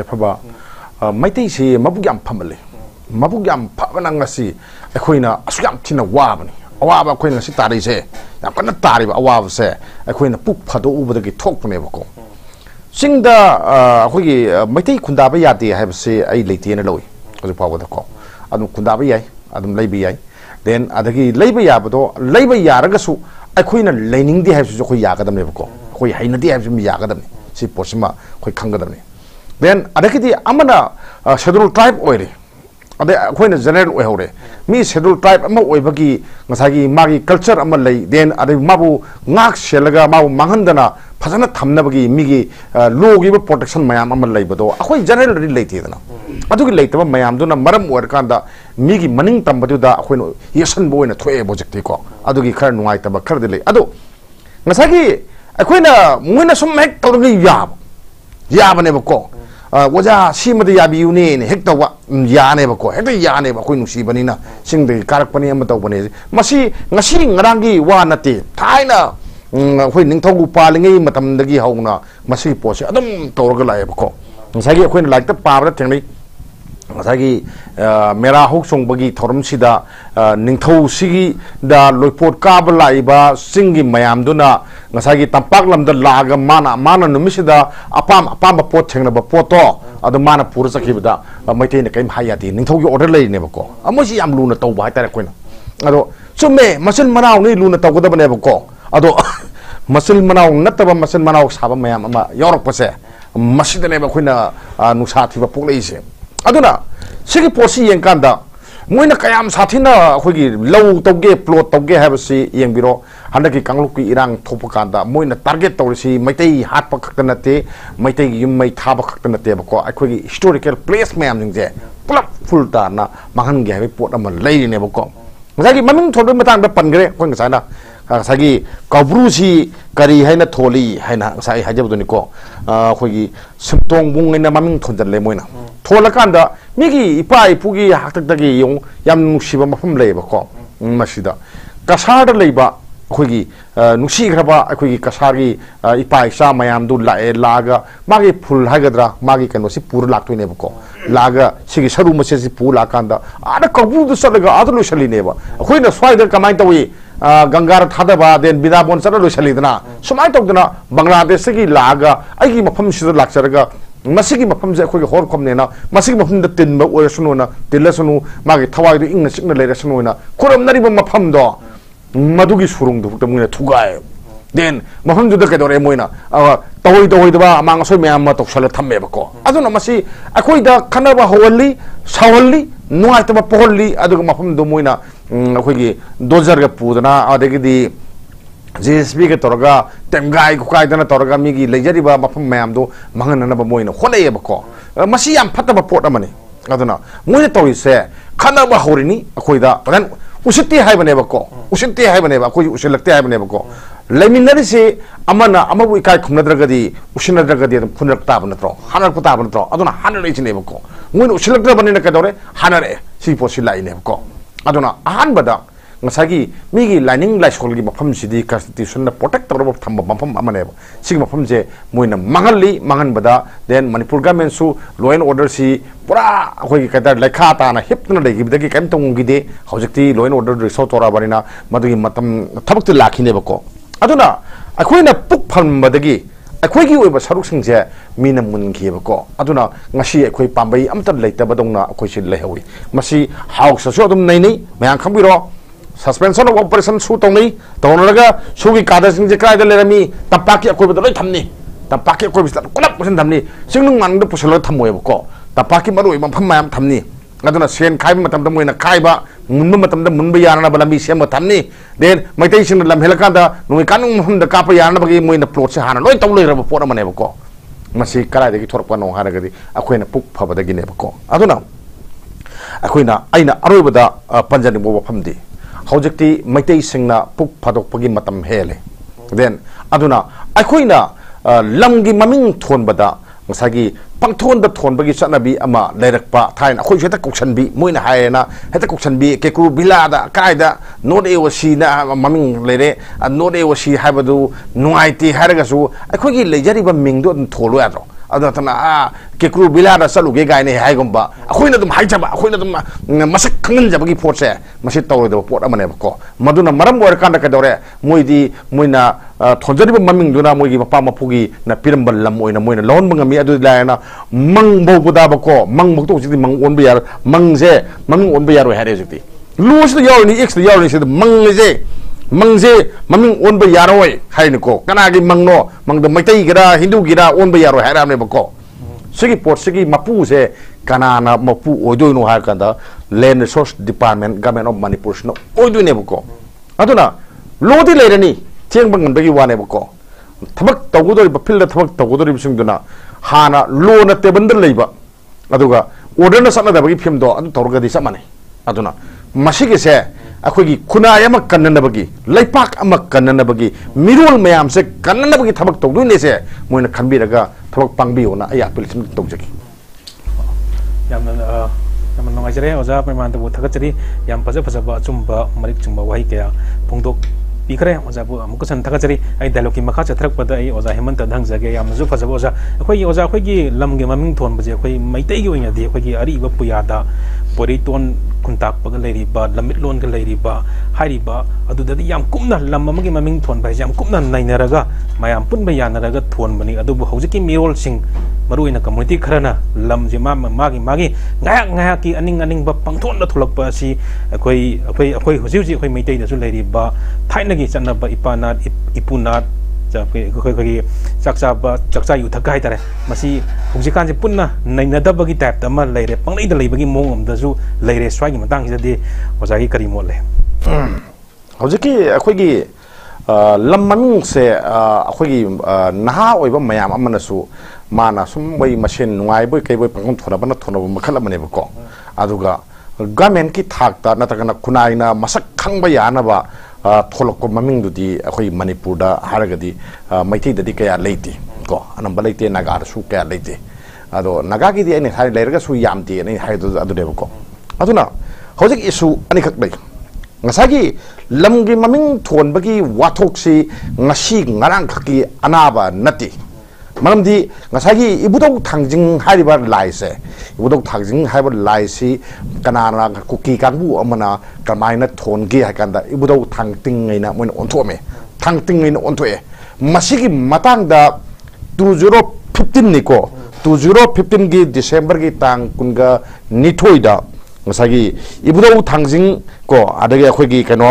ꯌꯥꯏꯐꯕ ꯃꯩꯇꯩꯁꯤ ꯃꯕꯨꯛ ꯌꯥꯝ ꯐꯃꯜꯂꯦ ꯃꯕꯨꯛ ꯌꯥꯝ ꯐꯕꯅ ꯉꯁꯤ ꯑꯩꯈꯣꯏꯅ ꯑꯁꯨꯛ ꯌꯥꯝ ꯊꯤꯅ ꯋꯥꯕꯅꯤ ꯑꯋꯥꯕ ꯑꯩꯈꯣꯏꯅ ꯉꯁꯤ ꯇꯥꯔꯤꯁꯦ ꯌꯥꯝ ꯀꯟꯅ ꯇꯥꯔꯤꯕ ꯑꯋꯥꯕꯁꯦ ꯑꯩꯈꯣꯏꯅ ꯄꯨꯛ ꯐꯥꯗꯣꯛꯎꯕꯗꯒꯤ ꯊꯣꯛꯄꯅꯦꯕꯀꯣ ꯆꯤꯡꯗ ꯑꯩꯈꯣꯏꯒꯤ ꯃꯩꯇꯩ ꯈꯨꯟꯗꯥꯕ ꯌꯥꯗꯦ ꯍꯥꯏꯕꯁꯦ ꯑꯩ ꯂꯩꯇꯦꯅ ꯂꯧꯏ ꯍꯧꯖꯤꯛ ꯐꯥꯎꯕꯗꯀꯣ ꯑꯗꯨꯝ ꯈꯨꯟꯗꯥꯕ ꯌꯥꯏ ꯑꯗꯨꯝ ꯂꯩꯕ ꯌꯥꯏ ꯗꯦꯟ ꯑꯗꯒꯤ ꯂꯩꯕ ꯌꯥꯕꯗꯣ ꯂꯩꯕ ꯌꯥꯔꯒꯁꯨ ꯑꯩꯈꯣꯏꯅ ꯂꯩꯅꯤꯡꯗꯦ ꯍꯥꯏꯕꯁꯤꯁꯨ ꯑꯩꯈꯣꯏ ꯌꯥꯒꯗꯕꯅꯦꯕꯀꯣ ꯑꯩꯈꯣꯏ ꯍꯩꯅꯗꯦ ꯍꯥꯏꯕꯁꯤꯃ ꯌꯥꯒꯗꯕꯅꯤ ꯁꯤ ꯄꯣꯠꯁꯤꯃ ꯑꯩꯈꯣꯏ ꯈꯪꯒꯗꯕꯅꯤ ꯗꯦꯟ ꯑꯗꯒꯤꯗꯤ ꯑꯃꯅ ꯁꯦꯗꯨꯜ ꯇ꯭ꯔꯥꯏꯕ ꯑꯣꯏꯔꯦ ꯑꯗꯩ ꯑꯩꯈꯣꯏꯅ ꯖꯦꯅꯔꯦꯜ ꯑꯣꯏꯍꯧꯔꯦ ꯃꯤ ꯁꯦꯗꯨꯜ ꯇ꯭ꯔꯥꯏꯕ ꯑꯃ ꯑꯣꯏꯕꯒꯤ ꯉꯁꯥꯏꯒꯤ ꯃꯥꯒꯤ ꯀꯜꯆꯔ ꯑꯃ ꯂꯩ ꯗꯦꯟ ꯑꯗꯩ ꯃꯥꯕꯨ ꯉꯥꯛ ꯁꯦꯜꯂꯒ ꯃꯥꯕꯨ ꯃꯥꯡꯍꯟꯗꯅ ꯐꯖꯅ ꯊꯝꯅꯕꯒꯤ ꯃꯤꯒꯤ ꯂꯣꯒꯤ ꯄ꯭ꯔꯣꯇꯦꯛꯁꯟ ꯃꯌꯥꯝ ꯑꯃ ꯂꯩꯕꯗꯣ ꯑꯩꯈꯣꯏ ꯖꯦꯅꯔꯦꯜꯗꯗꯤ ꯂꯩꯇꯦꯗꯅ ꯑꯗꯨꯒꯤ ꯂꯩꯇꯕ ꯃꯌꯥꯝꯗꯨꯅ ꯃꯔꯝ ꯑꯣꯏꯔꯀꯥꯟꯗ ꯃꯤꯒꯤ ꯃꯅꯤꯡ ꯇꯝꯕꯗꯨꯗ ꯑꯩꯈꯣꯏꯅ ꯌꯦꯠꯁꯟꯕ ꯑꯣꯏꯅ ꯊꯣꯛꯑꯦꯕ ꯍꯧꯖꯤꯛꯇꯤꯀꯣ ꯑꯗꯨꯒꯤ ꯈꯔ ꯅꯨꯡꯉꯥꯏꯇꯕ ꯈꯔꯗꯤ ꯂꯩ ꯑꯗꯣ ꯉꯁꯥꯏꯒꯤ ꯑꯩꯈꯣꯏꯅ ꯃꯣꯏꯅ ꯁꯨꯝ ꯍꯦꯛ ꯇꯧꯔꯒ ꯌꯥꯕꯅꯦꯕꯀꯣ ꯑꯣꯖꯥ ꯁꯤꯃꯗꯤ ꯌꯥꯕꯤꯌꯨꯅꯦ ꯍꯦꯛ ꯇꯧꯕ ꯌꯥꯅꯦꯕꯀꯣ ꯍꯦꯛꯇ ꯌꯥꯅꯦꯕ ꯑꯩꯈꯣꯏ ꯅꯨꯡꯁꯤꯕꯅꯤꯅ ꯆꯤꯡꯗꯒꯤ ꯀꯥꯔꯛꯄꯅꯤ ꯑꯃ ꯇꯧꯕꯅꯦ ꯃꯁꯤ ꯉꯁꯤ ꯉꯔꯥꯡꯒꯤ ꯋꯥ ꯅꯠꯇꯦ ꯊꯥꯏꯅ ꯑꯩꯈꯣꯏ ꯅꯤꯡꯊꯧ ꯄꯥꯜꯂꯤꯉꯩ ꯃꯇꯝꯗꯒꯤ ꯍꯧꯅ ꯃꯁꯤꯒꯤ ꯄꯣꯠꯁꯦ ꯑꯗꯨꯝ ꯇꯧꯔꯒ ꯂꯥꯛꯑꯦꯕꯀꯣ ꯉꯁꯥꯏꯒꯤ ꯑꯩꯈꯣꯏꯅ ꯂꯥꯏꯔꯤꯛꯇ ꯄꯥꯕꯗ ꯊꯦꯡꯅꯩ ꯉꯁꯥꯏꯒꯤ ꯃꯦꯔꯥ ꯍꯧ ꯆꯣꯡꯕꯒꯤ ꯊꯧꯔꯝꯁꯤꯗ ꯅꯤꯡꯊꯧꯁꯤꯒꯤꯗ ꯂꯣꯏꯄꯣꯠ ꯀꯥꯕ ꯂꯥꯛꯏꯕ ꯆꯤꯡꯒꯤ ꯃꯌꯥꯝꯗꯨꯅ ꯉꯁꯥꯏꯒꯤ ꯇꯝꯄꯥꯛ ꯂꯝꯗ ꯂꯥꯛꯑꯒ ꯃꯥꯅ ꯅꯨꯃꯤꯠꯁꯤꯗ ꯑꯄꯥꯝꯕ ꯄꯣꯠ ꯊꯦꯡꯅꯕ ꯄꯣꯠꯇꯣ ꯑꯗꯨ ꯃꯥꯅ ꯄꯨꯔ ꯆꯠꯈꯤꯕꯗ ꯃꯩꯇꯩꯅ ꯀꯔꯤꯝ ꯍꯥꯏ ꯌꯥꯗꯦ ꯅꯤꯡꯊꯧꯒꯤ ꯑꯣꯔꯗꯔ ꯂꯩꯔꯤꯅꯦꯕꯀꯣ ꯃꯣꯏꯁꯤ ꯌꯥꯝ ꯂꯨꯅ ꯇꯧꯕ ꯍꯥꯏꯇꯥꯔꯦ ꯑꯩꯈꯣꯏꯅ ꯑꯗꯣ ꯆꯨꯝꯃꯦ ꯃꯆꯤꯟ ꯃꯅꯥꯎꯅꯤ ꯂꯨꯅ ꯇꯧꯒꯗꯕꯅꯦꯕꯀꯣ ꯑꯗꯣ ꯃꯆꯤꯟ ꯃꯅꯥꯎ ꯅꯠꯇꯕ ꯃꯆꯤꯟ ꯃꯅꯥꯎ ꯁꯥꯕ ꯃꯌꯥꯝ ꯑꯃ ꯌꯥꯎꯔꯛꯄꯁꯦ ꯃꯁꯤꯗꯅꯦꯕ ꯑꯩꯈꯣꯏꯅ ꯅꯨꯡꯁꯥ ꯊꯤꯕ ꯄꯣꯛꯂꯛꯏꯁꯦ ꯑꯗꯨꯅ ꯁꯤꯒꯤ ꯄꯣꯠꯁꯤ ꯌꯦꯡꯀꯥꯟꯗ ꯃꯣꯏꯅ ꯀꯌꯥꯝ ꯁꯥꯊꯤꯅ ꯑꯩꯈꯣꯏꯒꯤ ꯂꯧ ꯇꯧꯒꯦ ꯄ꯭ꯂꯣꯠ ꯇꯧꯒꯦ ꯍꯥꯏꯕꯁꯤ ꯌꯦꯡꯕꯤꯔꯣ ꯍꯟꯗꯛꯀꯤ ꯀꯥꯡꯂꯨꯞꯀꯤ ꯏꯔꯥꯡ ꯊꯣꯛꯄ ꯀꯥꯟꯗ ꯃꯣꯏꯅ ꯇꯥꯔꯒꯦꯠ ꯇꯧꯔꯤꯁꯤ ꯃꯩꯇꯩ ꯍꯥꯠꯄ ꯈꯛꯇ ꯅꯠꯇꯦ ꯃꯩꯇꯩꯒꯤ ꯌꯨꯝ ꯃꯩ ꯊꯥꯕ ꯈꯛꯇ ꯅꯠꯇꯦꯕꯀꯣ ꯑꯩꯈꯣꯏꯒꯤ ꯍꯤꯁꯇꯣꯔꯤꯀꯦꯜ ꯄ꯭ꯂꯦꯁ ꯃꯌꯥꯝꯁꯤꯡꯁꯦ ꯄꯨꯂꯞ ꯐꯨꯜ ꯇꯥꯅ ꯃꯥꯡꯍꯟꯒꯦ ꯍꯥꯏꯕ ꯄꯣꯠ ꯑꯃ ꯂꯩꯔꯤꯅꯦꯕꯀꯣ ꯉꯁꯥꯏꯒꯤ ꯃꯃꯤꯡ ꯊꯣꯟꯕꯒꯤ ꯃꯇꯥꯡꯗ ꯄꯟꯈ꯭ꯔꯦ ꯑꯩꯈꯣꯏ ꯉꯁꯥꯏꯅ ꯉꯁꯥꯏꯒꯤ ꯀꯧꯕ꯭ꯔꯨꯁꯤ ꯀꯔꯤ ꯍꯥꯏꯅ ꯊꯣꯜꯂꯤ ꯍꯥꯏꯅ ꯉꯁꯥꯏ ꯍꯥꯏꯖꯕꯗꯨꯅꯤꯀꯣ ꯑꯩꯈꯣꯏꯒꯤ ꯁꯤꯝꯇꯣꯡꯕꯨꯡ ꯍꯥꯏꯅ ꯃꯃꯤꯡ ꯊꯣꯟꯖꯜꯂꯦ ꯃꯣꯏꯅ ꯊꯣꯜꯂꯀꯥꯟꯗ ꯃꯤꯒꯤ ꯏꯄꯥ ꯏꯄꯨꯒꯤ ꯍꯥꯛꯇꯛꯇꯒꯤ ꯌꯦꯡꯉꯨ ꯌꯥꯝ ꯅꯨꯡꯁꯤꯕ ꯃꯐꯝ ꯂꯩꯌꯦꯕꯀꯣ ꯃꯁꯤꯗ ꯀꯁꯥꯔꯗ ꯂꯩꯕ ꯑꯩꯈꯣꯏꯒꯤ ꯅꯨꯡꯁꯤꯈ꯭ꯔꯕ ꯑꯩꯈꯣꯏꯒꯤ ꯀꯁꯥꯔꯒꯤ ꯏꯄꯥ ꯏꯆꯥ ꯃꯌꯥꯝꯗꯨ ꯂꯥꯛꯑꯒ ꯃꯥꯒꯤ ꯐꯨꯜ ꯍꯥꯏꯒꯗ꯭ꯔꯥ ꯃꯥꯒꯤ ꯀꯩꯅꯣꯁꯤ ꯄꯨꯔ ꯂꯥꯛꯇꯣꯏꯅꯦꯕꯀꯣ ꯂꯥꯛꯑꯒ ꯁꯤꯒꯤ ꯁꯔꯨ ꯃꯆꯦꯠꯁꯤ ꯄꯨꯔ ꯂꯥꯛꯀꯥꯟꯗ ꯑꯥꯗ ꯀꯧꯕ꯭ꯔꯨꯗ ꯆꯠꯂꯒ ꯑꯥꯗ ꯂꯣꯏꯁꯤꯜꯂꯤꯅꯦꯕ ꯑꯩꯈꯣꯏꯅ ꯁ꯭ꯋꯥꯏꯗ ꯀꯃꯥꯏꯅ ꯇꯧꯏ ꯒꯪꯒꯥꯗ ꯊꯥꯗꯕ ꯗꯦꯟ ꯕꯤꯗꯥꯕꯣꯟ ꯆꯠꯂ ꯂꯣꯏꯁꯤꯜꯂꯤꯗꯅ ꯁꯨꯃꯥꯏꯅ ꯇꯧꯗꯅ ꯕꯪꯒ꯭ꯂꯥꯗꯦꯁꯇꯒꯤ ꯂꯥꯛꯑꯒ ꯑꯩꯒꯤ ꯃꯐꯝꯁꯤꯗ ꯂꯥꯛꯆꯔꯒ ꯃꯁꯤꯒꯤ ꯃꯐꯝꯁꯦ ꯑꯩꯈꯣꯏꯒꯤ ꯍꯧꯔꯛꯐꯝꯅꯦꯅ ꯃꯁꯤꯒꯤ ꯃꯐꯝꯗ ꯇꯤꯟꯕ ꯑꯣꯏꯔꯁꯅꯨꯅ ꯇꯤꯜꯂꯁꯅꯨ ꯃꯥꯒꯤ ꯊꯋꯥꯏꯗꯨ ꯏꯪꯅ ꯆꯤꯛꯅ ꯂꯩꯔꯁꯅꯨꯅ ꯈꯨꯔꯨꯝꯅꯔꯤꯕ ꯃꯐꯝꯗꯣ ꯃꯗꯨꯒꯤ ꯁꯨꯔꯨꯡꯗꯨꯐꯥꯎꯗ ꯃꯣꯏꯅ ꯊꯨꯒꯥꯏ ꯗꯦꯟ ꯃꯐꯝꯗꯨꯗ ꯀꯩꯗꯧꯔꯦ ꯃꯣꯏꯅ ꯇꯧꯍꯣꯏꯗꯕ ꯑꯃꯥꯡ ꯑꯁꯣꯏ ꯃꯌꯥꯝ ꯑꯃ ꯇꯧꯁꯜꯂ ꯊꯝꯃꯦꯕꯀꯣ ꯑꯗꯨꯅ ꯃꯁꯤ ꯑꯩꯈꯣꯏꯗ ꯈꯟꯅꯕ ꯍꯧꯍꯜꯂꯤ ꯁꯥꯎꯍꯜꯂꯤ ꯅꯨꯡꯉꯥꯏꯇꯕ ꯄꯣꯛꯍꯜꯂꯤ ꯑꯗꯨꯒ ꯃꯐꯝꯗꯨ ꯃꯣꯏꯅ ꯑꯩꯈꯣꯏꯒꯤ ꯗꯣꯖꯔꯒ ꯄꯨꯗꯅ ꯑꯗꯒꯤꯗꯤ JSBꯒ ꯇꯧꯔꯒ ꯇꯦꯝꯒꯥꯏ ꯈꯨꯀꯥꯏꯗꯅ ꯇꯧꯔꯒ ꯃꯤꯒꯤ ꯂꯩꯖꯔꯤꯕ ꯃꯐꯝ ꯃꯌꯥꯝꯗꯨ ꯃꯥꯡꯍꯟꯅꯅꯕ ꯃꯣꯏꯅ ꯍꯣꯠꯅꯩꯌꯦꯕꯀꯣ ꯃꯁꯤ ꯌꯥꯝ ꯐꯠꯇꯕ ꯄꯣꯠ ꯑꯃꯅꯤ ꯑꯗꯨꯅ ꯃꯣꯏꯅ ꯇꯧꯔꯤꯁꯦ ꯈꯟꯅꯕ ꯍꯧꯔꯤꯅꯤ ꯑꯩꯈꯣꯏꯗ usitti haibane ko usitti haibane ba ko usilakte haibane ko leminari se amana amabu ikai khumnadragadi usinadragadi phunrak ta banatro hanar ko ta banatro aduna hanar ichine ko mun usilakta banina kadore hanare si posilai ne ko aduna ahan bada ngasagi migi lining laisol gi mafam sidi constitution na protect tawra thamba mafam amane ba sig mafam je moina mangali mangan bada then manipur government su law and order si pura khoi kadar lekha ta na hipna legi bidagi kam tong gi de hojikti law and order resort tora barina madugi matam thabak ti lakhine ba ko aduna akoina puk pham badagi akhoi gi oiba saruk sing je mina mun gi ba ko aduna ngasi akhoi pambai amta leita badongna akhoi si lehawi masi house so dum nei nei mayang khambiro suspension of operation su tongni tongnaga sugi kada sing je krai da lerami tapaki akoi bada loi thamni tapaki akoi bisla kulap pusin thamni singnung mangda pusalo thamoy ko tapaki maroi mafam mayam thamni aduna sen khai matam da moina khai ba munba matam da munba yarana balami sem thamni then maitai sing lam helaka da noi kanung mafam da kapa yarana bagi moina plot se hana loi tawloi raba pora mane ko masi krai da gi thorpa no hara gadi akoina puk phaba da gi ne ko aduna akoina aina aroi bada panjani bo famdi hojikti maitai singna puk phadok pagi matam hele then aduna akoina lamgi maming thon bada ngasagi pangthon da thon bagi chanabi ama leirakpa thain akoi jeta koksanbi moina haena heta koksanbi kekru bilada kaida not eosi na maming leire not eosi habadu nuaiti haragasu akoi gi lejari ba mingdo tholo yadro ada tana ke kru bila da salu ge gai ne hai gomba akhoi na dum hai jaba akhoi na dum masak khangan jaba gi pot se masi taw do pot amane ko maduna maram war kan da ka dore moidi moina thonjari maming duna moigi papa mapugi na pirambal lam oina moina lon bangami adu la na mang bo buda ba ko mang mok to ji mang on be yar mang je mang on be yar ha re ji lu shi yaw ni x yaw ni shi mang je maming on be yar oi hai ni ko kana gi mang no mang da mai tai gira hindu gira on be yar ha ram ne ba ko sigi pot sigi mapu se kana na mapu odo no ha kan da land resource department government of manipur no odo ne ba ko aduna lo di le ni tiang bang bagi wane ba ko thabak tawgudori ba phil da thabak tawgudori bising duna hana lo na te bandar leiba aduga order na sana da bagi phim do adu torga di samane aduna masigi se akhoi khuna yama kanna bagi leipak ama kanna bagi mirul mayam se kanna bagi thabak tawdu ne se moina khanbi raga thabak pangbi ona aya pilsim tawjaki yamna yamna ngai oja preman bu thakachari yam paja paja ba chumba marik chumba wahi kya pungdok pikre oja bu amuka san thakachari ai dialogue ki makha chathrak pada ai oja hemanta dhang jage yam ju paja oja akhoi gi lam ge maming thon baje akhoi maitai gi oina di akhoi gi ari ba puyada poriton kuntak paga leiri ba lamit lon ga leiri ba hari ba adu da yam kumna lam amagi maming thon bai yam kumna nainaraga mayam pun ba yanaraga thon bani adu bu hojiki mirol sing maruina community kharana lam je magi ngaya ki aning ba pangthon da thulak pa si akhoi hoji akhoi maitai da su leiri ba thaina gi channa ba ipana ipuna ꯈꯣꯏꯒꯤ ꯆꯥꯛꯆꯥ ꯌꯨꯊꯛ ꯍꯥꯏꯇꯥꯔꯦ ꯃꯁꯤ ꯍꯧꯖꯤꯛꯀꯥꯟꯁꯦ ꯄꯨꯟꯅ ꯅꯩꯅꯗꯕꯒꯤ ꯇꯥꯏꯞꯇ ꯑꯃ ꯂꯩꯔꯦ ꯄꯪꯂꯩꯗ ꯂꯩꯕꯒꯤ ꯃꯑꯣꯡ ꯑꯃꯗꯁꯨ ꯂꯩꯔꯦ ꯁ꯭ꯋꯥꯏꯒꯤ ꯃꯇꯥꯡꯁꯤꯗꯗꯤ ꯑꯣꯖꯥꯒꯤ ꯀꯔꯤ ꯃꯣꯠ ꯂꯩ ꯍꯧꯖꯤꯛꯀꯤ ꯑꯩꯈꯣꯏꯒꯤ ꯂꯝ ꯃꯃꯤꯡꯁꯦ ꯑꯩꯈꯣꯏꯒꯤ ꯅꯍꯥ ꯑꯣꯏꯕ ꯃꯌꯥꯝ ꯑꯃꯅꯁꯨ ꯃꯥꯅ ꯁꯨꯝ ꯃꯣꯏ ꯃꯁꯦꯟ ꯅꯨꯡꯉꯥꯏꯕꯣꯏ ꯀꯩꯕꯣꯏ ꯄꯪꯊꯣꯟ ꯊꯣꯟꯅꯕ ꯃꯈꯜ ꯑꯃꯅꯦꯕꯀꯣ ꯑꯗꯨꯒ ꯒꯃꯦꯟꯠꯀꯤ ꯊꯥꯛꯇ ꯅꯠꯇ꯭ꯔꯒꯅ ꯈꯨꯟꯅꯥꯏꯅ ꯃꯁꯛ ꯈꯪꯕ ꯌꯥꯅꯕ ꯊꯣꯛꯂꯛꯄ ꯃꯃꯤꯡꯗꯨꯗꯤ ꯑꯩꯈꯣꯏ ꯃꯅꯤꯄꯨꯔꯗ ꯍꯥꯏꯔꯒꯗꯤ ꯃꯩꯇꯩꯗꯗꯤ ꯀꯌꯥ ꯂꯩꯇꯦ ꯀꯣ ꯑꯅꯝꯕ ꯂꯩꯇꯦ ꯅꯥꯒꯥꯗꯁꯨ ꯀꯌꯥ ꯂꯩꯇꯦ ꯑꯗꯣ ꯅꯥꯒꯥꯒꯤꯗꯤ ꯑꯩꯅ ꯍꯥꯏ ꯂꯩꯔꯒꯁꯨ ꯌꯥꯝꯗꯦ ꯑꯩꯅ ꯍꯥꯏꯗꯨ ꯑꯗꯨꯅꯦꯕꯀꯣ ꯑꯗꯨꯅ ꯍꯧꯖꯤꯛ ꯏꯁꯨ ꯑꯅꯤꯈꯛ ꯂꯩ ꯉꯁꯥꯏꯒꯤ ꯂꯝꯒꯤ ꯃꯃꯤꯡ ꯊꯣꯟꯕꯒꯤ ꯋꯥꯊꯣꯛꯁꯤ ꯉꯁꯤ ꯉꯔꯥꯡ ꯈꯛꯀꯤ ꯑꯅꯥꯕ ꯅꯠꯇꯦ ꯃꯔꯝꯗꯤ ꯉꯁꯥꯏꯒꯤ ꯏꯕꯨꯙꯧ ꯊꯥꯡꯖꯤꯡ ꯍꯥꯏꯔꯤꯕ ꯂꯥꯏꯁꯦ ꯏꯕꯨꯙꯧ ꯊꯥꯡꯖꯤꯡ ꯍꯥꯏꯕ ꯂꯥꯏꯁꯤ ꯀꯅꯥꯅ ꯀꯨꯀꯤ ꯀꯥꯡꯕꯨ ꯑꯃꯅ ꯀꯃꯥꯏꯅ ꯊꯣꯟꯒꯦ ꯍꯥꯏ ꯀꯥꯟꯗ ꯏꯕꯨꯙꯧ ꯊꯥꯡꯇꯤꯡꯉꯩꯅ ꯃꯣꯏꯅ ꯑꯣꯟꯊꯣꯛꯑꯝꯃꯦ ꯊꯥꯡꯇꯤꯡꯉꯩꯅ ꯑꯣꯟꯊꯣꯛꯑꯦ ꯃꯁꯤꯒꯤ ꯃꯇꯥꯡꯗ 2015 ꯅꯤꯀꯣ 2015ꯒꯤ ꯗꯤꯁꯦꯝꯕꯔꯒꯤ ꯇꯥꯡ 22ꯗ ꯉꯁꯥꯏꯒꯤ ꯏꯕꯨꯙꯧ ꯊꯥꯡꯖꯤꯡ ꯀꯣ ꯑꯗꯒꯤ ꯑꯩꯈꯣꯏꯒꯤ ꯀꯩꯅꯣ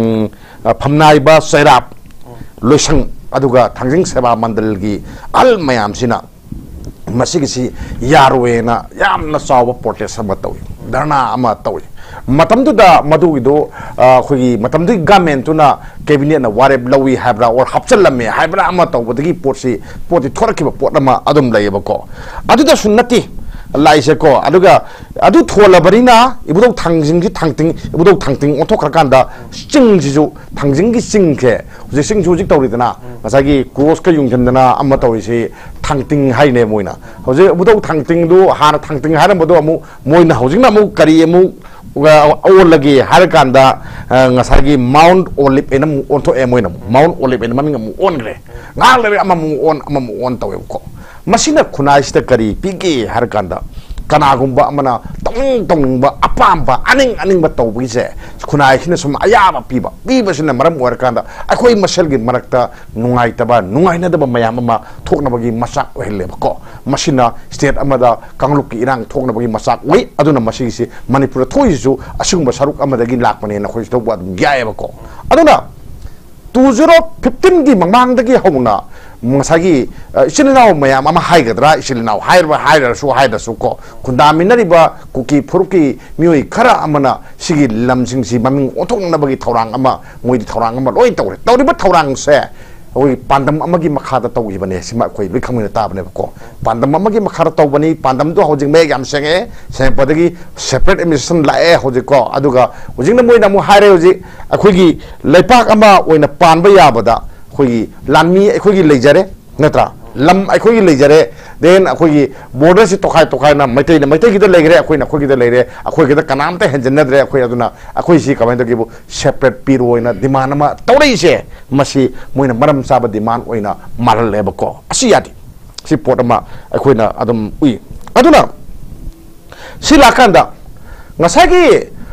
ꯐꯝꯅꯥꯏꯕ ꯆꯩꯔꯥꯞ ꯂꯣꯏꯁꯪ ꯑꯗꯨꯒ ꯊꯥꯡꯖꯤꯡ ꯁꯦꯕꯥ ꯃꯟꯗꯜꯒꯤ ꯑꯍꯜ ꯃꯌꯥꯝꯁꯤꯅ ꯃꯁꯤꯒꯤꯁꯤ ꯌꯥꯔꯣꯏꯅ ꯌꯥꯝꯅ ꯆꯥꯎꯕ ꯄ꯭ꯔꯣꯇꯦꯁ ꯑꯃ ꯇꯧꯏ ꯙꯔꯅꯥ ꯑꯃ ꯇꯧꯏ ꯃꯇꯝꯗꯨꯗ ꯃꯗꯨꯒꯤꯗꯣ ꯑꯩꯈꯣꯏꯒꯤ ꯃꯇꯝꯗꯨꯒꯤ ꯒꯚꯔꯟꯃꯦꯟꯠꯇꯨꯅ ꯀꯦꯕꯤꯅꯦꯠꯅ ꯋꯥꯔꯦꯞ ꯂꯧꯏ ꯍꯥꯏꯕ꯭ꯔꯥ ꯑꯣꯔ ꯍꯥꯞꯆꯜꯂꯝꯃꯦ ꯍꯥꯏꯕ꯭ꯔꯥ ꯑꯃ ꯇꯧꯕꯗꯒꯤ ꯄꯣꯠꯁꯤ ꯊꯣꯔꯛꯈꯤꯕ ꯄꯣꯠ ꯑꯃ ꯑꯗꯨꯝ ꯂꯩꯌꯦꯕꯀꯣ ꯑꯗꯨꯗꯁꯨ ꯅꯠꯇꯦ ꯂꯥꯏꯁꯦꯀꯣ ꯑꯗꯨꯒ ꯑꯗꯨ ꯊꯣꯜꯂꯕꯅꯤꯅ ꯏꯕꯨꯙꯧ ꯊꯥꯡꯖꯤꯡꯒꯤ ꯊꯥꯡꯇꯤꯡ ꯏꯕꯨꯙꯧ ꯊꯥꯡꯇꯤꯡ ꯑꯣꯟꯊꯣꯛꯈ꯭ꯔꯀꯥꯟꯗ ꯆꯤꯡꯁꯤꯁꯨ ꯊꯥꯡꯖꯤꯡꯒꯤ ꯆꯤꯡꯁꯦ ꯆꯤꯡꯁꯨ ꯍꯧꯖꯤꯛ ꯇꯧꯔꯤꯗꯅ ꯉꯁꯥꯏꯒꯤ ꯀ꯭ꯔꯣꯁꯀ ꯌꯨꯡꯁꯤꯟꯗꯅ ꯑꯃ ꯇꯧꯔꯤꯁꯤ ꯊꯥꯡꯇꯤꯡ ꯍꯥꯏꯅꯦ ꯃꯣꯏꯅ ꯍꯧꯖꯤꯛ ꯏꯕꯨꯙꯧ ꯊꯥꯡꯇꯤꯡꯗꯨ ꯍꯥꯟꯅ ꯊꯥꯡꯇꯤꯡ ꯍꯥꯏꯔꯝꯕꯗꯣ ꯑꯃꯨꯛ ꯃꯣꯏꯅ ꯍꯧꯖꯤꯛꯅ ꯑꯃꯨꯛ ꯀꯔꯤ ꯑꯃꯨꯛ ꯑꯣꯜꯂꯒꯦ ꯍꯥꯏꯔꯀꯥꯟꯗ ꯉꯁꯥꯏꯒꯤ ꯃꯥꯎꯟꯠ ꯑꯣꯂꯤꯞ ꯑꯅ ꯑꯃꯨꯛ ꯑꯣꯟꯊꯣꯛꯑꯦ ꯃꯣꯏꯅ ꯃꯥꯎꯟꯠ ꯑꯣꯂꯤꯞ ꯑꯅ ꯃꯃꯤꯡ ꯑꯃꯨꯛ ꯑꯣꯟꯈ꯭ꯔꯦ ꯉꯥꯏꯍꯥꯛ ꯂꯩꯔꯦ ꯑꯃꯃꯨꯛ ꯑꯣꯟ ꯇꯧꯋꯦꯕꯀꯣ ꯃꯁꯤꯅ ꯈꯨꯟꯅꯥꯏꯁꯤꯗ ꯀꯔꯤ ꯄꯤꯒꯦ ꯍꯥꯏꯔꯀꯥꯟꯗ ꯀꯅꯥꯒꯨꯝꯕ ꯑꯃꯅ ꯇꯧꯅꯤꯡꯕ ꯑꯄꯥꯝꯕ ꯑꯅꯤꯡꯕ ꯇꯧꯕꯒꯤꯁꯦ ꯈꯨꯟꯅꯥꯏꯁꯤꯅ ꯁꯨꯝ ꯑꯌꯥꯕ ꯄꯤꯕꯁꯤꯅ ꯃꯔꯝ ꯑꯣꯏꯔꯀꯥꯟꯗ ꯑꯩꯈꯣꯏ ꯃꯁꯦꯜꯒꯤ ꯃꯔꯛꯇ ꯅꯨꯡꯉꯥꯏꯅꯗꯕ ꯃꯌꯥꯝ ꯑꯃ ꯊꯣꯛꯅꯕꯒꯤ ꯃꯆꯥꯛ ꯑꯣꯏꯍꯜꯂꯦꯕꯀꯣ ꯃꯁꯤꯅ ꯁ꯭ꯇꯦꯠ ꯑꯃꯗ ꯀꯥꯡꯂꯨꯞꯀꯤ ꯏꯔꯥꯡ ꯊꯣꯛꯅꯕꯒꯤ ꯃꯆꯥꯛ ꯑꯣꯏ ꯑꯗꯨꯅ ꯃꯁꯤꯒꯤꯁꯤ ꯃꯅꯤꯄꯨꯔꯗ ꯊꯣꯛꯏꯁꯤꯁꯨ ꯑꯁꯤꯒꯨꯝꯕ ꯁꯔꯨꯛ ꯑꯃꯗꯒꯤ ꯂꯥꯛꯄꯅꯦꯅ ꯑꯩꯈꯣꯏ ꯇꯧꯕ ꯑꯗꯨꯝ ꯌꯥꯏꯑꯕꯀꯣ ꯑꯗꯨꯅ 2015ꯒꯤ ꯃꯃꯥꯡꯗꯒꯤ ꯍꯧꯅ ꯉꯁꯥꯏꯒꯤ ꯏꯆꯤꯜ ꯏꯅꯥꯎ ꯃꯌꯥꯝ ꯑꯃ ꯍꯥꯏꯒꯗ꯭ꯔꯥ ꯏꯆꯤꯜ ꯏꯅꯥꯎ ꯍꯥꯏꯔꯁꯨ ꯀꯣ ꯈꯨꯟꯗꯥꯃꯤꯟꯅꯔꯤꯕ ꯀꯨꯀꯤ ꯐꯨꯔꯨꯞꯀꯤ ꯃꯤꯑꯣꯏ ꯈꯔ ꯑꯃꯅ ꯁꯤꯒꯤ ꯂꯝꯁꯤꯡꯁꯤ ꯃꯃꯤꯡ ꯑꯣꯟꯊꯣꯛꯅꯕꯒꯤ ꯊꯧꯔꯥꯡ ꯑꯃ ꯃꯣꯏꯗꯤ ꯊꯧꯔꯥꯡ ꯑꯃ ꯂꯣꯏ ꯇꯧꯔꯦ ꯇꯧꯔꯤꯕ ꯊꯧꯔꯥꯡꯁꯦ ꯑꯩꯈꯣꯏ ꯄꯥꯟꯗꯝ ꯑꯃꯒꯤ ꯃꯈꯥꯗ ꯇꯧꯈꯤꯕꯅꯦ ꯁꯤꯃ ꯑꯩꯈꯣꯏ ꯂꯣꯏ ꯈꯪꯃꯤꯟꯅ ꯇꯥꯕꯅꯦꯕꯀꯣ ꯄꯥꯟꯗꯝ ꯑꯃꯒꯤ ꯃꯈꯥꯗ ꯇꯧꯕꯅꯤ ꯄꯥꯟꯗꯝꯗꯣ ꯍꯧꯖꯤꯛ ꯃꯌꯦꯛ ꯌꯥꯝ ꯁꯦꯡꯉꯛꯄꯗꯒꯤ ꯁꯦꯄꯔꯦꯠ ꯑꯦꯗꯃꯤꯅꯤꯁꯇ꯭ꯔꯦꯁꯟ ꯂꯥꯛꯑꯦ ꯍꯧꯖꯤꯛꯀꯣ ꯑꯗꯨꯒ ꯍꯧꯖꯤꯛꯅ ꯃꯣꯏꯅ ꯑꯃꯨꯛ ꯍꯥꯏꯔꯦ ꯍꯧꯖꯤꯛ ꯑꯩꯈꯣꯏꯒꯤ ꯂꯩꯄꯥꯛ ꯑꯃ ꯑꯣꯏꯅ ꯄꯥꯟꯕ ꯌꯥꯕꯗ ꯑꯩꯈꯣꯏꯒꯤ ꯂꯥꯟꯃꯤ ꯑꯩꯈꯣꯏꯒꯤ ꯂꯩꯖꯔꯦ ꯅꯠꯇ꯭ꯔꯥ ꯂꯝ ꯑꯩꯈꯣꯏꯒꯤ ꯂꯩꯖꯔꯦ ꯗꯦꯟ ꯑꯩꯈꯣꯏꯒꯤ ꯕꯣꯔꯗꯔꯁꯤ ꯇꯣꯈꯥꯏꯅ ꯃꯩꯇꯩꯒꯤꯗ ꯂꯩꯈ꯭ꯔꯦ ꯑꯩꯈꯣꯏꯒꯤꯗ ꯂꯩꯔꯦ ꯑꯩꯈꯣꯏꯒꯤꯗ ꯀꯅꯥꯝꯇ ꯍꯦꯟꯖꯤꯟꯅꯗ꯭ꯔꯦ ꯑꯩꯈꯣꯏ ꯑꯗꯨꯅ ꯑꯩꯈꯣꯏꯁꯤ ꯀꯃꯥꯏꯅ ꯇꯧꯒꯦꯕꯨ ꯁꯦꯄꯔꯦꯠ ꯄꯤꯔꯣꯏꯅ ꯗꯤꯃꯥꯟ ꯑꯃ ꯇꯧꯔꯛꯏꯁꯦ ꯃꯁꯤ ꯃꯣꯏꯅ ꯃꯔꯝ ꯆꯥꯕ ꯗꯤꯃꯥꯟ ꯑꯣꯏꯅ ꯃꯥꯜꯍꯜꯂꯦꯕꯀꯣ ꯑꯁꯤ ꯌꯥꯗꯦ si pot ama akhoi na adum ui aduna silakan da ngasagi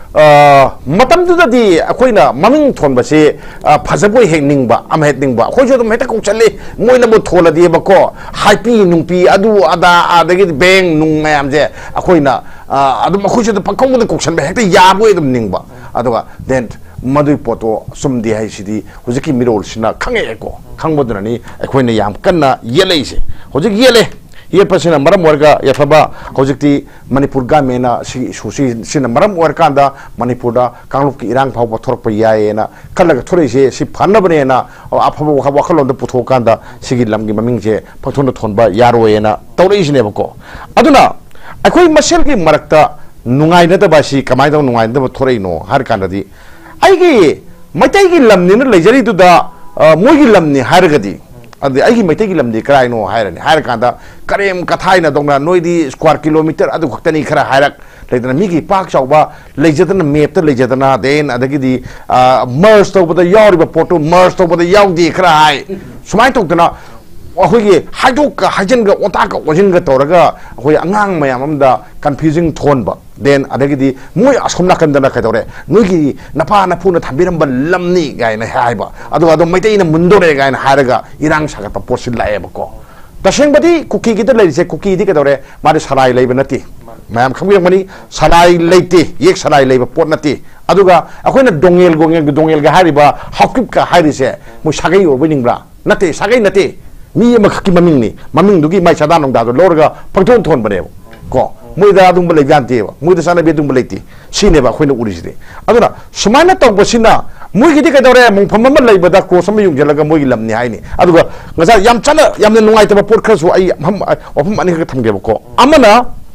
matam tu tadi akhoi na maming thon ba si phajaboi hekning ba am hekning ba akhoi jo dum heta kok chale moi na bo thola di ba ko happy nungpi adu ada adagi beng nung mayam je akhoi na adum akhoi jo pakong da kok chan ba hekta ya boi dum ning ba aduga then madui poto sumdi hai sidi hojiki mirol sina khange ko khangbodrani akhoi na yam kanna yelei se hojik yele ye pasina maram warga yathaba hojikti manipur ga mena si susi sina maram warka da manipur da kanglup ki irang phau thorp pa yae na kalaga thore se si phanna bane na aphabu wakhalon da putho kan da sigi lamgi maming je phathon thonba yaro na tawrei sine bako aduna akhoi masel ki marakta nungai na da basi kamai da nungai da thorei no har kan da di aigi maitai gi lamni na lejari tu da mogi lamni hargadi adi aigi maitai gi lamni krai no hairani har kan da karem kathai na dongna noidi square kilometer adu khaktani khara hairak leidana migi pak chawba leijadana map ta leijadana den adagi di merge to bada yori ba photo merge to bada yaudi khara hai sumai to dana akhoi haidok ka hajen ga ota ka wajin ga toraga akhoi angang mayam amda confusing thon ba then adagi di moi asomna kandana ka dore noigi napa na phuna thambiram ba lamni gaina haiba adu maitai na mundore gaina haraga irang saga ta posil lae ba ko taseng badi kuki kita lagi se kuki di ka dore mari sarai lai ba nati mayam khambi mani sarai leite yek sarai lai ba pot nati aduga akhoi na dongel ga hariba hakip ka hari se mo sagai o biningbra nate sagai nate mi ma khaki maming dugi mai sada nong da do lorga pangthon thon bane ko muida adum bale janti ba muida sana be dum bale ti sine ba khoina uri side aduna sumana tong bosina mui gidi ka dore mung pham ma lai bada ko sam yung jalaga moi lamni haini aduga ngasa yam chana yam ne nungai ta pot khasu ai ofum ani ka thamge ba ko amana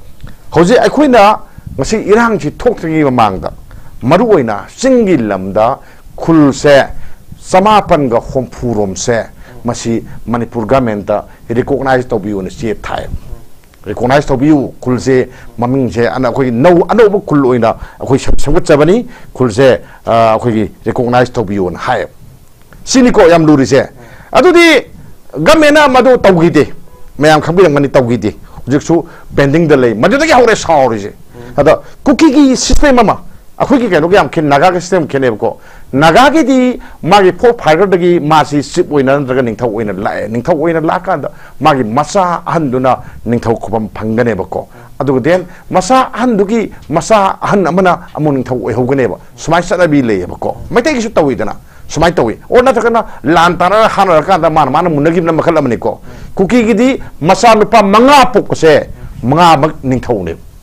hoje ai khoina ngasi irang ji thok tagi mamangda maru oina singi lamda khulse samapan ga hompurom se masi manipur government ta recognize to biu ne che thai recognize to biu kulse maming je ana khoi no ano bu kul oina khoi samgut chabani kulse khoi recognize to biu na hai sini ko yam luri se adudi government na madu tawgide mayam khambirang mani tawgide jiksu pending da lei madu da hore sauri je ada cookie gi system mama akhoi ki keno yam kin naga system kene ko naga gi di magi pho fighter dagi masi sip oina daga ningthau oina la kan da magi masa handuna ningthau khobam phangane ba ko aduga den masa handugi masa han amana amun ningthau oi hogane ba sumai sana bi le ba ko maitai gi su tawi dana sumai tawi or na takana lan tara hana kan da man munagi na makhala mani ko kuki gi di masa nupa manga pok ko se manga mak ningthau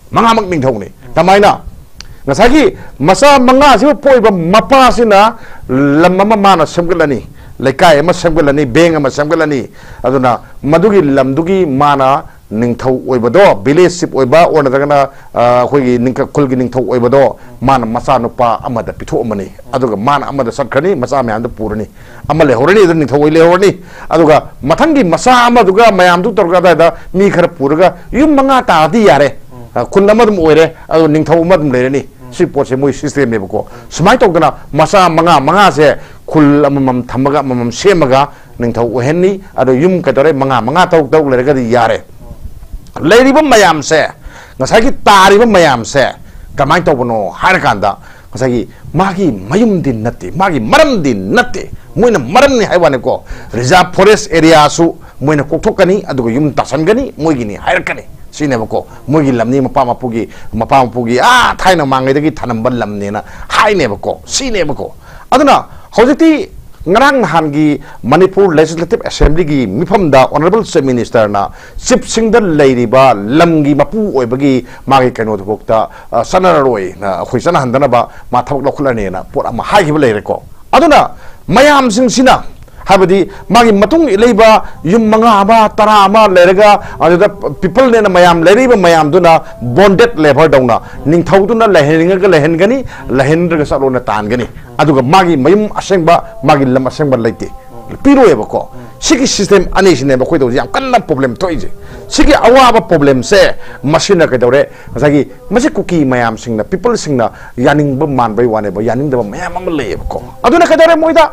ne tamaina ngasagi masa manga si poiba mapa sina lamma mana samgalani laikai ama samgalani beng ama samgalani aduna madugi lamdugi mana ningthau oibado village sip oiba or na khoi ningka khulgi ningthau oibado mana masa nupa amada pitho amani aduga mana amada satkhani masa mayam da purani amale horani da ningthau oile horani aduga mathangi masa amaduga mayam du torga da mi khar puraga yum manga ta di yare kunnamadum oire adu ningthau madum lerani si potse moi system ne ko smai tok dana masa manga se khul amam thamaga amam semaga ningthau ohenni adu yum ka dore manga tok lerga di yare leiriba mayam se ngasagi tariba mayam se kamai tok bono har kanda ngasagi magi mayum din natti magi maram din natti moina maram ni haiwane ko reserve forest area su moina kokthokani adu yum tasangani moigini hairkani sine ba ko mogi lamni mapa mapugi thaina mangai dagi thanambal lamni na haine ba ko sine ba ko aduna hojiti ngarang hangi manipur legislative assembly gi mifamda honorable chief minister na chief singdal leiriba lamgi mapu oibagi magi kano thokta sanaroi na khoisana handana ba ma thawk lokhulani na pot ama haigi ba leire ko aduna mayam sing sina habadi magi matung ileiba yum manga ba tara ma lerega aduda people ne na mayam leriba mayam duna bonded labor dawna ningthau duna lehenga lehengani lehendra sa lona tan gani aduga magi mayum asengba magi lam asengba leite piro eba ko sigi system ani sine ba khoido yam kanna problem toije sigi awaba problem se machine ka dore sagi masi kuki mayam singna people singna yaning ba man bai wane ba yaning da mayam am le ko aduna ka dore moida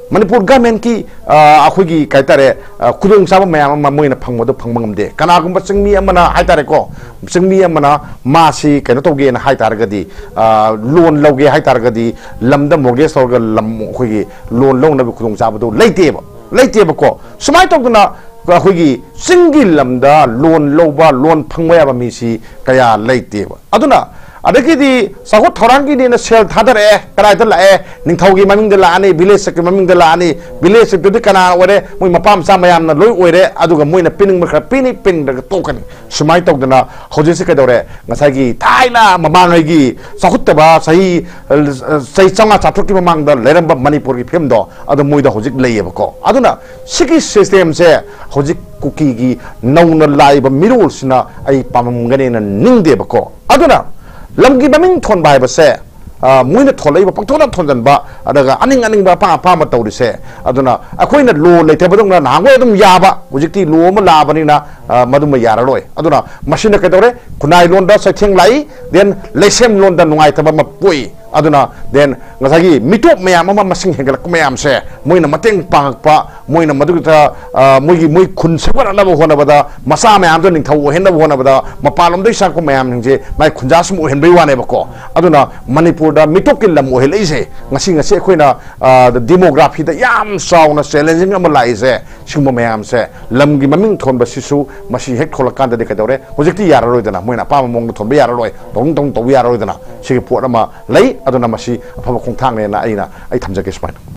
Manipur government की अखोगी कायतारे खुदोंग चाब ma'am Moina फंगमदो फंगमंगमदे कनागुंबा चिंगमी अमना हाइतारे को चिंगमी अमना मासी कनो तोगे ना हाइतारगदी loan लौगे हाइतारगदी लमदा मोर्गेज तौरगा लम अखोगी लोन लौनबो खुदोंग चाबदो लेतेबा को सुमाय तौदना अखोगी चिंगी लमदा लोन लौबा लोन फंगबा याबा मिसी कया लेतेबा अदुना अदगी साहू थौरांगी सेल थादरे कदाई लाए निथौगी ममिंग लाने विलेज की ममिंग लाने विलेज कना ओरे मोई मपा मचा मैम लोई ओरे अदुगा मोइना पिनिंग खरा पिनी पिंग तोकनी सुमाय तौदना हौजिसे कदौरे ngसागी थाइना ममांगी साहुतबा सही चंगा चाथुकी ममांग लेरंबा मणिपुर की फिल्म दो अदु मोइदा हौजिक लेयेबको अदुना सिगी सिस्टम से हौजिक कुकी की नौना लाइब मिरोलसिना आई पामंगनेना निंगदेबको अदुना लमगी ममिंग थोन बाय बसे मुइना थोलैबा पक्थोना थोनजनबा अदगा अनिंग अनिंग बा पा मा तौरिसे अदुना अखोइना लो लेथेबदोंना नांगोय अदुम याबा हुजिकती लो म लाबनिना मदुम यारलोय अदुना मशीन कदौरे खुनाई लोनदा सथेंग लाई देन लेसेम लोनदा नुंगाइतबा म पोई अदुना देन ngसागी मिटोप मैम अमा मसिंग हेंगलक मैम से मोइना मतेंग पांगपा मोइना मदुगता मोई खुन सेवरनब होनबदा मसा मैम तो निथौ हेनब होनबदा मपालमदै साको मैम निजे माय खुंजासम ओहेनबै वानेबको अदुना मणिपुर दा मिटोप के लम ओहेलैसे ngasi अखोइना डेमोग्राफी दा याम साउना चैलेंजिंग अमा लाइसे सिगम मैम से लमगी ममिंग थोनबा सिसु मसी हेक थोलकान दे कदौरे होजिकती याररोइदना मोइना पाम मोंग थोनबा याररोय तोंग तोंग तो याररोइदना सिगे पोट अमा लै अदुना मसी अफब खोंथांगनेना अइना थमजगे सुमाइना